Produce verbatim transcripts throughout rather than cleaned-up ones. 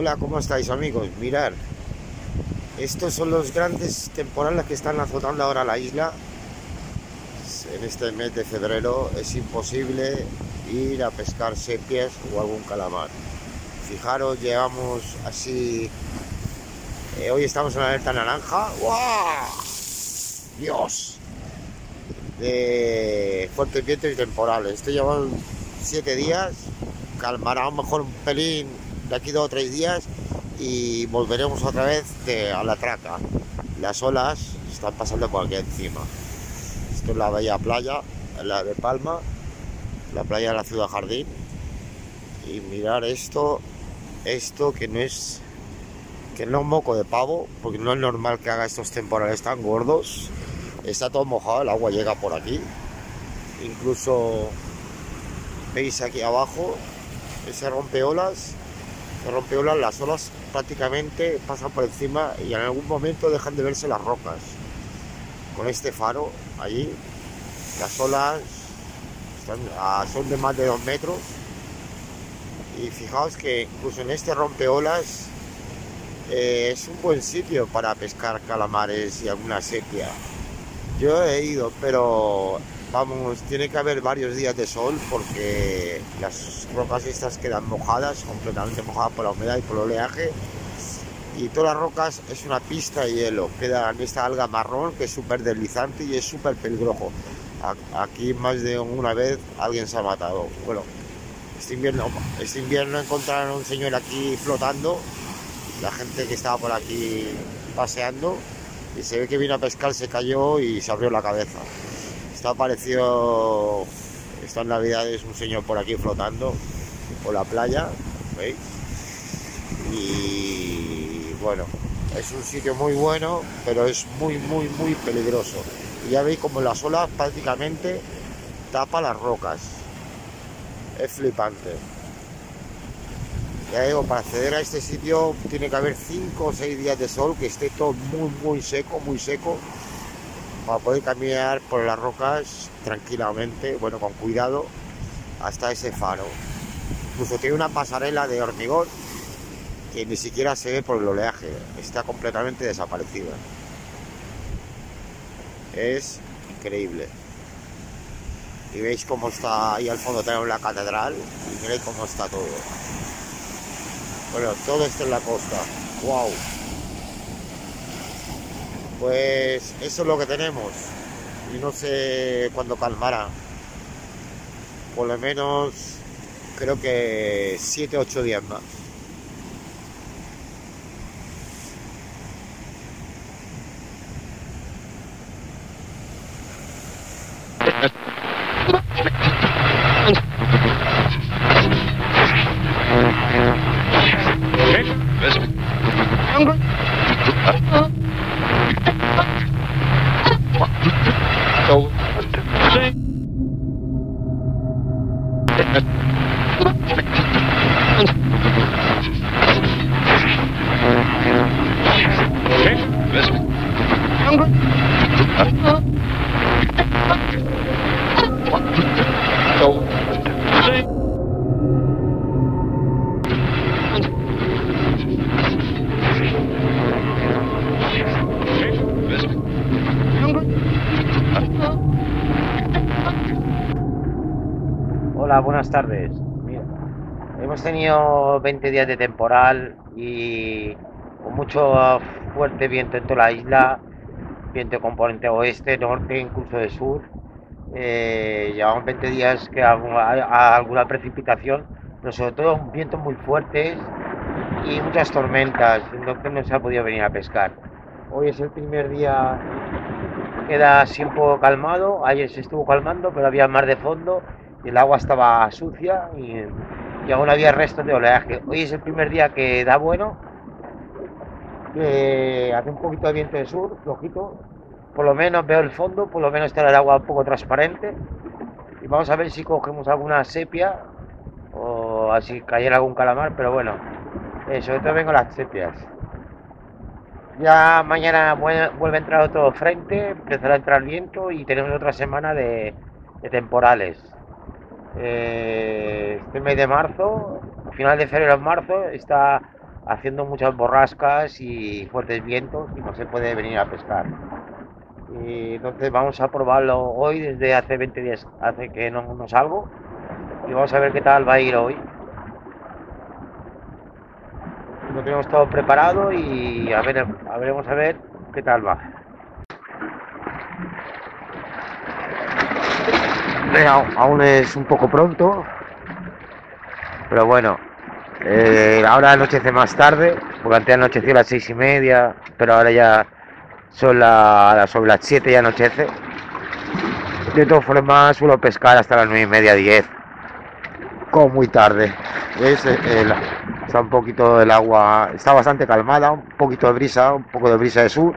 Hola, ¿cómo estáis, amigos? Mirad, estos son los grandes temporales que están azotando ahora la isla. En este mes de febrero es imposible ir a pescar sepias o algún calamar. Fijaros, llevamos así... eh, hoy estamos en la alerta naranja. ¡Guau! ¡Dios! De fuertes vientos y temporales. Esto lleva siete días. Calmará a lo mejor un pelín de aquí dos o tres días y volveremos otra vez de, a la traca. Las olas están pasando por aquí encima. Esto es la bella playa, la de Palma, la playa de la Ciudad Jardín. Y mirar esto, esto que no es que no es moco de pavo, porque no es normal que haga estos temporales tan gordos. Está todo mojado, el agua llega por aquí. Incluso veis aquí abajo ese rompeolas, ese rompeolas, las olas prácticamente pasan por encima y en algún momento dejan de verse las rocas. Con este faro allí, las olas están a, son de más de dos metros. Y fijaos que incluso en este rompeolas eh, es un buen sitio para pescar calamares y alguna sepia. Yo he ido, pero vamos, tiene que haber varios días de sol porque las rocas estas quedan mojadas, completamente mojadas por la humedad y por el oleaje. Y todas las rocas es una pista de hielo, queda en esta alga marrón que es súper deslizante y es súper peligroso. Aquí más de una vez alguien se ha matado. Bueno, este invierno, este invierno encontraron a un señor aquí flotando, la gente que estaba por aquí paseando, y se ve que vino a pescar, se cayó y se abrió la cabeza. Está aparecido estas navidades un señor por aquí flotando por la playa, ¿veis? Y bueno, es un sitio muy bueno, pero es muy muy muy peligroso. Y ya veis como las olas prácticamente tapa las rocas. Es flipante. Ya digo, para acceder a este sitio tiene que haber cinco o seis días de sol, que esté todo muy muy seco, muy seco, para poder caminar por las rocas tranquilamente, bueno, con cuidado, hasta ese faro. Incluso tiene una pasarela de hormigón que ni siquiera se ve por el oleaje, está completamente desaparecida. Es increíble. Y veis cómo está ahí al fondo, tenemos la catedral, y miréis cómo está todo. Bueno, todo esto en la costa. ¡Wow! Pues eso es lo que tenemos. Y no sé cuándo calmará. Por lo menos creo que siete o ocho días más. Hola, buenas tardes. Mira, hemos tenido veinte días de temporal y con mucho fuerte viento en toda la isla, viento de componente oeste, norte, incluso de sur. Eh, llevamos veinte días que hay alguna precipitación, pero sobre todo vientos muy fuertes y muchas tormentas, entonces no se ha podido venir a pescar. Hoy es el primer día, queda así un poco calmado. Ayer se estuvo calmando, pero había mar de fondo y el agua estaba sucia y, y aún había restos de oleaje. Hoy es el primer día que da bueno, que hace un poquito de viento de sur, flojito. Por lo menos veo el fondo, por lo menos está el agua un poco transparente. Y vamos a ver si cogemos alguna sepia o así cayera algún calamar, pero bueno, eh, sobre todo vengo las sepias. Ya mañana vuelve a entrar otro frente, empezará a entrar viento y tenemos otra semana de, de temporales. Eh, este mes de marzo, final de febrero en marzo, está haciendo muchas borrascas y fuertes vientos y no se puede venir a pescar. Y entonces vamos a probarlo hoy. Desde hace veinte días hace que no, no salgo, y vamos a ver qué tal va a ir hoy. Lo tenemos todo preparado y a ver, a veremos a ver qué tal va. Aún es un poco pronto, pero bueno, eh, ahora anochece más tarde, porque antes anocheció a las seis y media, pero ahora ya son la, sobre las siete y anochece. De todas formas suelo pescar hasta las nueve y media, diez, como muy tarde. ¿Ves? El, está un poquito el agua, está bastante calmada, un poquito de brisa, un poco de brisa de sur.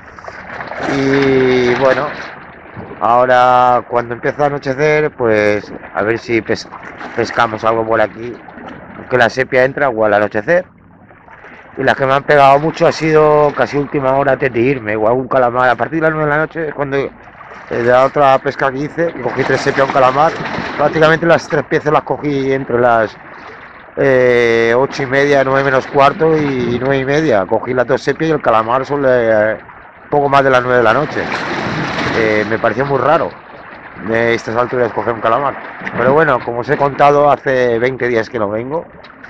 Y bueno, ahora cuando empieza a anochecer, pues a ver si pes pescamos algo por aquí, que la sepia entra o al anochecer. Y las que me han pegado mucho ha sido casi última hora antes de irme, o algún calamar. A partir de las nueve de la noche, cuando eh, de la otra pesca que hice, que cogí tres sepia, un calamar, prácticamente las tres piezas las cogí entre las eh, ocho y media, nueve menos cuarto y nueve y media. Cogí las dos sepias y el calamar son eh, poco más de las nueve de la noche. Eh, me pareció muy raro de estas alturas coger un calamar, pero bueno, como os he contado, hace veinte días que no vengo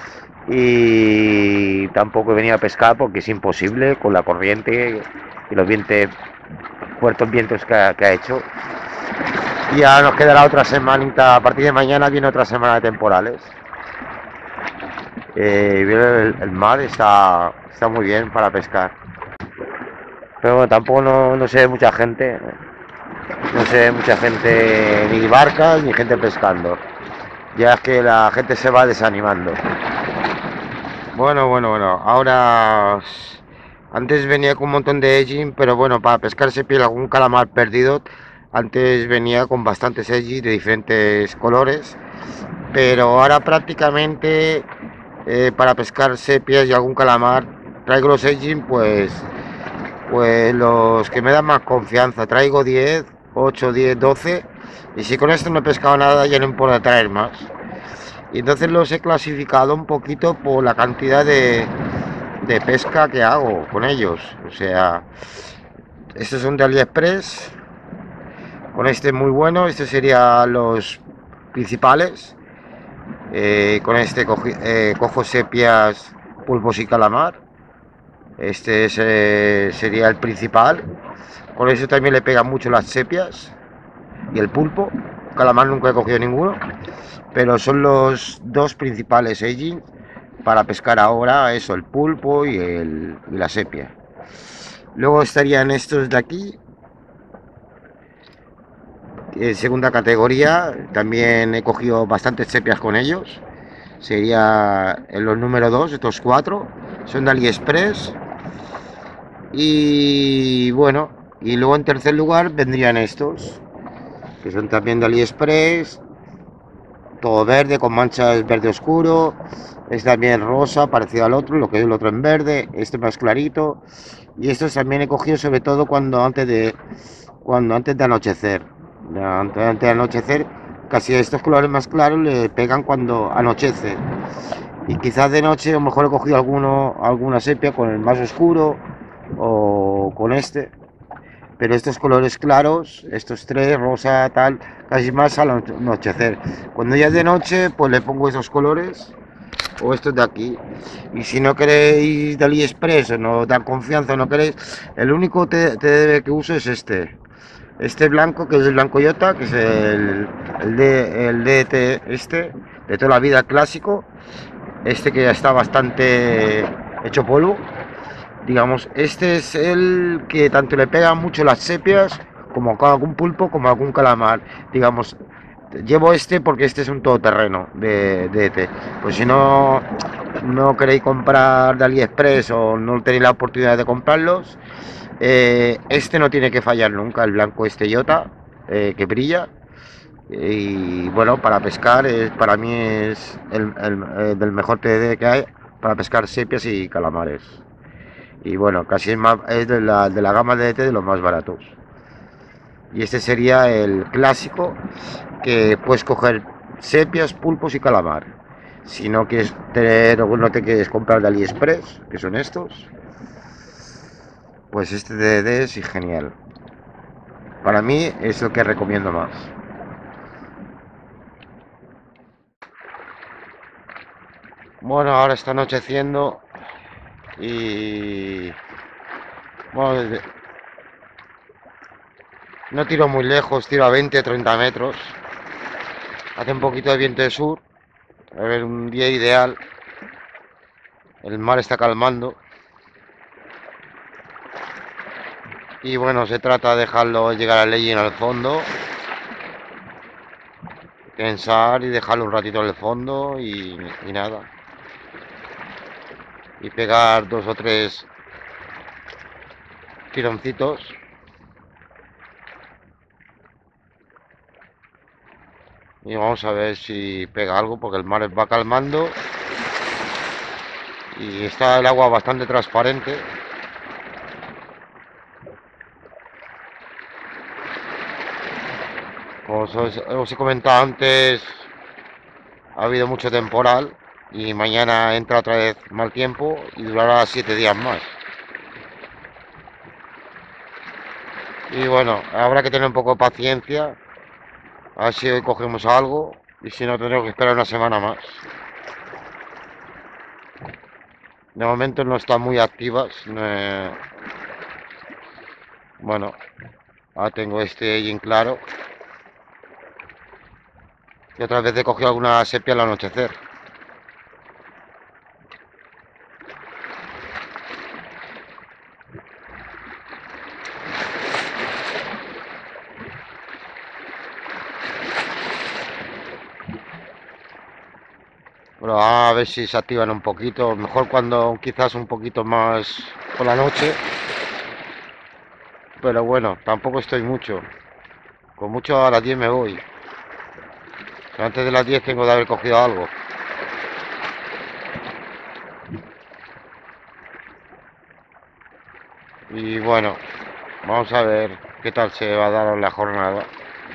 y tampoco he venido a pescar porque es imposible con la corriente y los vientos, fuertes vientos que ha, que ha hecho. Y ya nos quedará otra semanita. A partir de mañana viene otra semana de temporales. Eh, el, el mar está, está muy bien para pescar, pero bueno, tampoco no, no sé mucha gente. No sé, mucha gente, ni barcas ni gente pescando. Ya es que la gente se va desanimando. Bueno, bueno, bueno. Ahora, antes venía con un montón de edging, pero bueno, para pescar sepia algún calamar perdido, antes venía con bastantes edging de diferentes colores. Pero ahora prácticamente eh, para pescar sepias y algún calamar traigo los edging, pues, pues los que me dan más confianza. Traigo diez, ocho, diez, doce, y si con esto no he pescado nada ya no importa traer más. Y entonces los he clasificado un poquito por la cantidad de, de pesca que hago con ellos. O sea, estos son de AliExpress, con este muy bueno. Este serían los principales. Eh, con este cojo, eh, cojo sepias, pulpos y calamar. Este es, eh, sería el principal. Con eso también le pegan mucho las sepias y el pulpo. Calamar nunca he cogido ninguno, pero son los dos principales edging para pescar ahora, eso, el pulpo y, el, y la sepia. Luego estarían estos de aquí, en segunda categoría. También he cogido bastantes sepias con ellos. Sería en los número dos, estos cuatro son de AliExpress. Y bueno, y luego en tercer lugar vendrían estos, que son también de AliExpress, todo verde con manchas verde oscuro. Es también rosa, parecido al otro, lo que es el otro en verde, este más clarito. Y estos también he cogido sobre todo cuando antes de cuando antes de anochecer. Antes, antes de anochecer, casi estos colores más claros le pegan cuando anochece. Y quizás de noche a lo mejor he cogido alguno, alguna sepia con el más oscuro o con este. Pero estos colores claros, estos tres, rosa, tal, casi más al anochecer. Cuando ya es de noche, pues le pongo esos colores o estos de aquí. Y si no queréis de AliExpress o no dan confianza, no queréis, el único T D que uso es este. Este blanco, que es el blanco Jota, que es el, el, de, el D T este, de toda la vida, clásico. Este que ya está bastante hecho polvo. Digamos, este es el que tanto le pega mucho las sepias como a algún pulpo como a algún calamar. Digamos, llevo este porque este es un todoterreno de, de E T. Pues si no, no queréis comprar de AliExpress o no tenéis la oportunidad de comprarlos, eh, este no tiene que fallar nunca, el blanco este Jota, eh, que brilla. Y bueno, para pescar, es, para mí es el, el, el del mejor T D que hay para pescar sepias y calamares. Y bueno, casi es, más, es de, la, de la gama de E T de los más baratos. Y este sería el clásico, que puedes coger sepias, pulpos y calamar. Si no quieres tener o no te quieres comprar de AliExpress, que son estos, pues este D V D es genial. Para mí es el que recomiendo más. Bueno, ahora está anocheciendo y bueno, no tiro muy lejos, tiro a veinte o treinta metros. Hace un poquito de viento de sur. A ver, un día ideal. El mar está calmando. Y bueno, se trata de dejarlo llegar al leyes al fondo. Pensar y dejarlo un ratito en el fondo y, y nada. Y pegar dos o tres tironcitos. Y vamos a ver si pega algo porque el mar va calmando. Y está el agua bastante transparente. Como os, os he comentado antes, ha habido mucho temporal y mañana entra otra vez mal tiempo y durará siete días más. Y bueno, habrá que tener un poco de paciencia, a ver si hoy cogemos algo y si no tendremos que esperar una semana más. De momento no están muy activas. Eh, bueno, ahora tengo este ahí en claro. Y otra vez he cogido alguna sepia al anochecer. Bueno, a ver si se activan un poquito. Mejor cuando quizás un poquito más por la noche. Pero bueno, tampoco estoy mucho. Con mucho a las diez me voy. Pero antes de las diez tengo de haber cogido algo. Y bueno, vamos a ver qué tal se va a dar la jornada.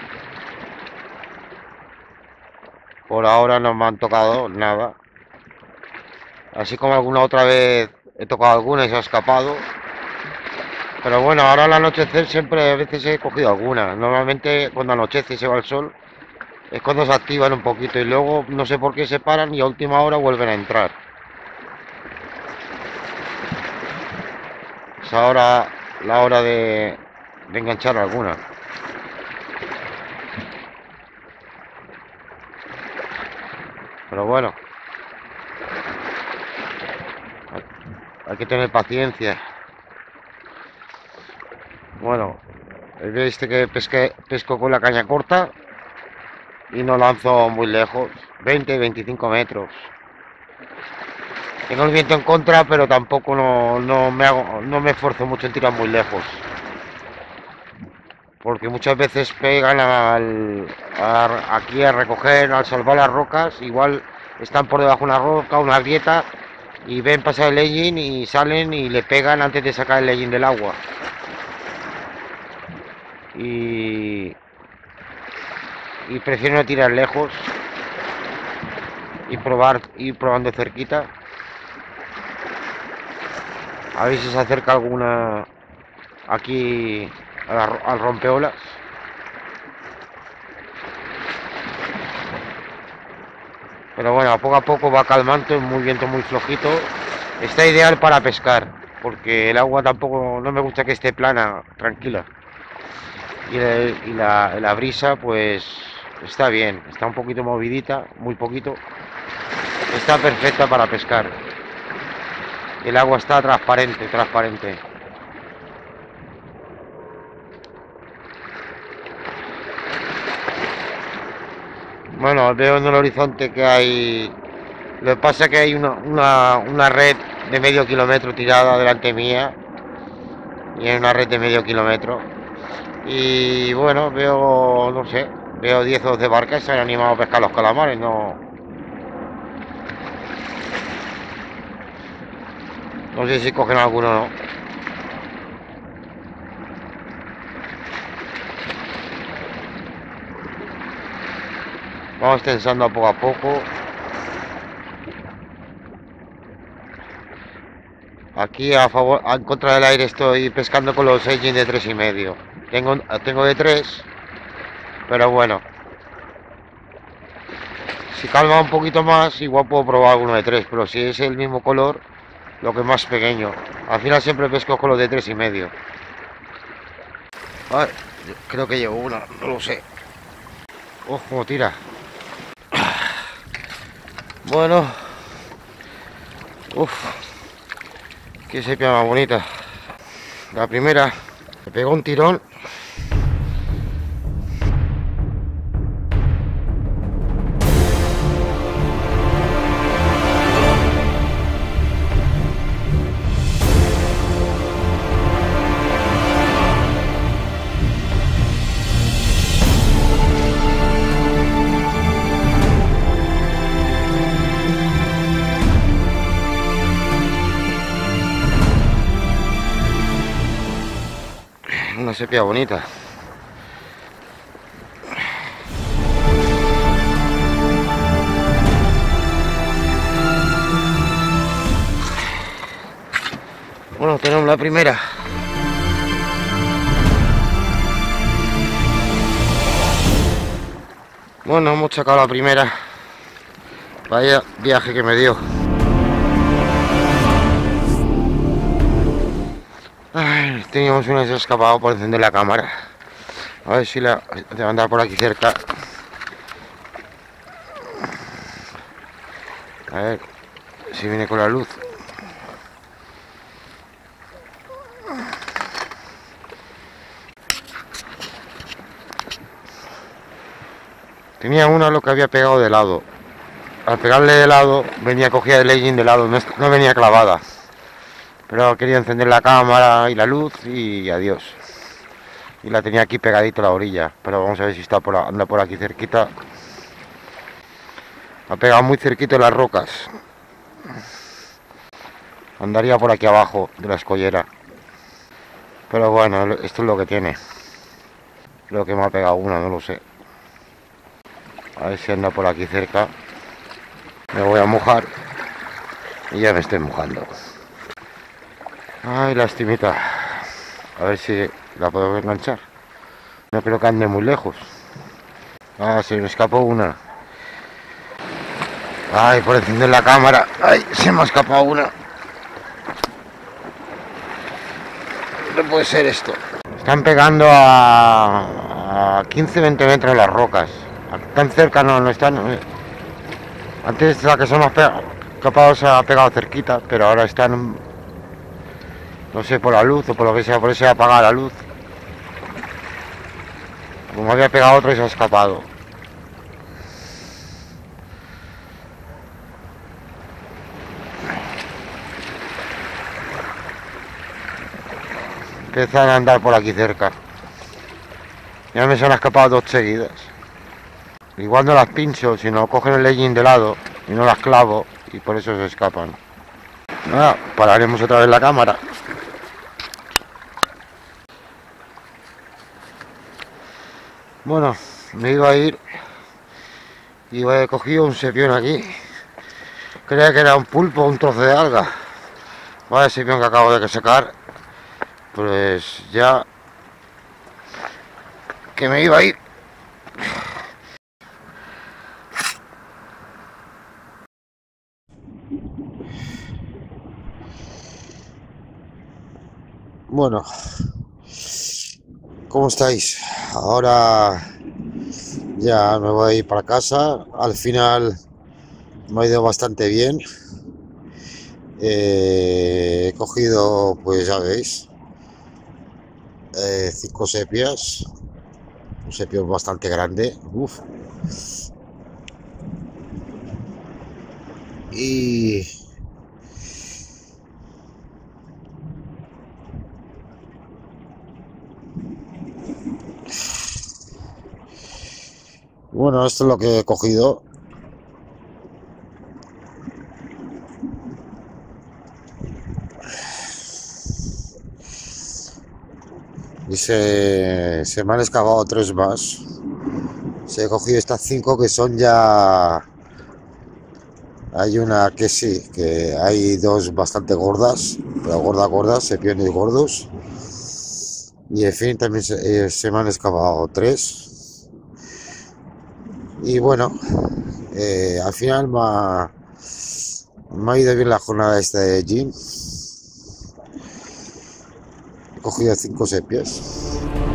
Por ahora no me han tocado nada. Así como alguna otra vez he tocado alguna y se ha escapado. Pero bueno, ahora al anochecer siempre a veces he cogido alguna. Normalmente cuando anochece y se va el sol es cuando se activan un poquito y luego no sé por qué se paran y a última hora vuelven a entrar. Es ahora la hora de, de enganchar alguna. Pero bueno, hay, hay que tener paciencia. Bueno, viste que pesqué, pesco con la caña corta y no lanzo muy lejos, veinte, veinticinco metros. Tengo el viento en contra, pero tampoco no, no me hago, no me esfuerzo mucho en tirar muy lejos. Porque muchas veces pegan al, a, aquí a recoger, al salvar las rocas, igual están por debajo de una roca, una grieta, y ven pasar el legging y salen y le pegan antes de sacar el legging del agua. Y, y prefiero no tirar lejos y probar, ir probando cerquita. A ver si se acerca alguna aquí al, al rompeolas. Pero bueno, poco a poco va calmando, muy viento muy flojito. Está ideal para pescar, porque el agua tampoco, no me gusta que esté plana, tranquila. Y, el, y la, la brisa pues está bien, está un poquito movidita, muy poquito. Está perfecta para pescar. El agua está transparente, transparente. Bueno, veo en el horizonte que hay. Lo que pasa es que hay una, una, una red de medio kilómetro tirada delante mía. Y hay una red de medio kilómetro. Y bueno, veo, no sé, veo diez o doce barcas se han animado a pescar los calamares. No, no sé si cogen alguno o no. Vamos tensando poco a poco. Aquí a favor, en contra del aire estoy pescando con los Aging de tres y medio. Tengo, tengo de tres, pero bueno. Si calma un poquito más, igual puedo probar alguno de tres, pero si es el mismo color, lo que es más pequeño. Al final siempre pesco con los de tres y medio. Ay, creo que llevo una, no lo sé. Oh, cómo tira. Bueno. Uf. Qué sepia más bonita. La primera me pegó un tirón. Una sepia bonita. Bueno, tenemos la primera. Bueno, hemos sacado la primera. Vaya viaje que me dio. Ay, teníamos un escapado por encender la cámara. A ver si la voy a andar por aquí cerca. A ver si viene con la luz. Tenía una lo que había pegado de lado. Al pegarle de lado, venía cogida el legging de lado, no, no venía clavada. Pero quería encender la cámara y la luz y adiós. Y la tenía aquí pegadito a la orilla. Pero vamos a ver si está por, anda por aquí cerquita. Ha pegado muy cerquita de las rocas. Andaría por aquí abajo de la escollera. Pero bueno, esto es lo que tiene. Creo que me ha pegado una, no lo sé. A ver si anda por aquí cerca. Me voy a mojar. Y ya me estoy mojando. Ay, lastimita. A ver si la puedo enganchar. No creo que ande muy lejos. Ah, se me escapó una. Ay, por encender la cámara. Ay, se me ha escapado una. No puede ser esto. Están pegando a, a quince a veinte metros las rocas. Tan cerca no, no están. Antes la que se nos ha escapado se ha pegado cerquita, pero ahora están, no sé, por la luz o por lo que sea, por eso se ha apagado la luz. Como había pegado otro y se ha escapado. Empiezan a andar por aquí cerca. Ya me se han escapado dos seguidas. Igual no las pincho, sino cogen el legging de lado y no las clavo y por eso se escapan. Ah, pararemos otra vez la cámara. Bueno, me iba a ir y he cogido un sepión aquí. Creía que era un pulpo o un trozo de alga. Vaya sepión que acabo de sacar. Pues ya que me iba a ir. Bueno, ¿cómo estáis? Ahora ya me voy a ir para casa. Al final me ha ido bastante bien. Eh, he cogido, pues ya veis, eh, cinco sepias. Un sepio bastante grande. Uf. Y bueno, esto es lo que he cogido. Y se, se me han excavado tres más. Se he cogido estas cinco que son ya Hay una que sí, que hay dos bastante gordas, pero gordas, gordas, sepiones gordos. Y en fin, también se, eh, se me han escapado tres. Y bueno, eh, al final me ha, me ha ido bien la jornada esta de gym. He cogido cinco sepias.